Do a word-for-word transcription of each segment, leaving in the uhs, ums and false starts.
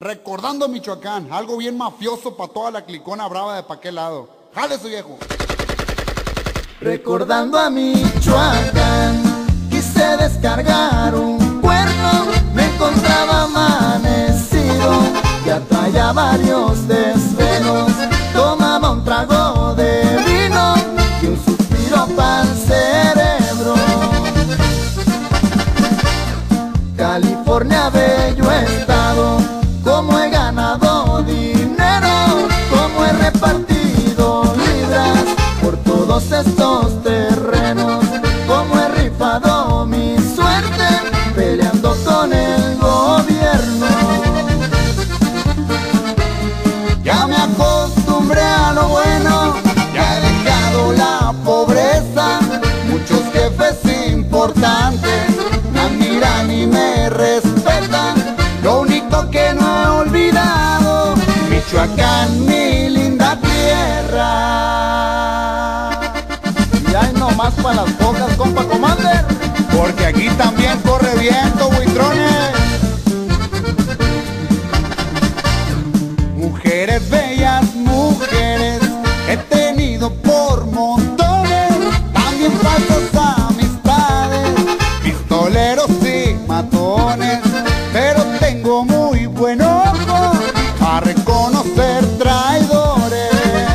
Recordando Michoacán, algo bien mafioso pa' toda la clicona brava de pa' qué lado. ¡Jale su viejo! Recordando a Michoacán, quise descargar un cuerno, me encontraba amanecido, ya traía varios desvelos, tomaba un trago de vino y un suspiro pa'l cerebro. California, bello estado, como he ganado dinero, como he repartido libras por todos estos terrenos, como he rifado mi suerte peleando con el gobierno. Ya me acostumbré a lo bueno, ya he dejado la pobreza, muchos jefes importantes me admiran y me respetan. Lo único que no he olvidado, Michoacán, mi linda tierra. Y hay nomás pa' las pocas, compa Commander, Porque aquí también corre viento, buitrones. Mujeres bellas, mujeres, he tenido por montones, también falsas amistades, pistoleros y matones, pero tengo muy buen ojo a reconocer traidores.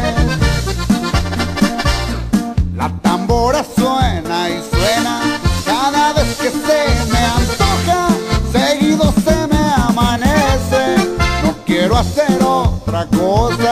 La tambora suena y suena cada vez que se me antoja, seguido se me amanece, no quiero hacer otra cosa